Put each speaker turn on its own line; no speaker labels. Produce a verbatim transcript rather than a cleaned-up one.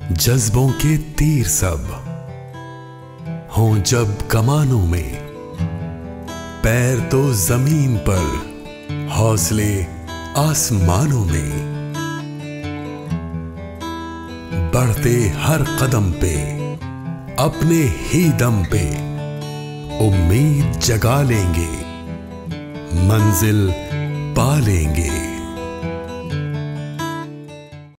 जज्बों के तीर सब हों जब कमानों में, पैर तो जमीन पर हौसले आसमानों में, बढ़ते हर कदम पे अपने ही दम पे उम्मीद जगा लेंगे, मंजिल पा लेंगे।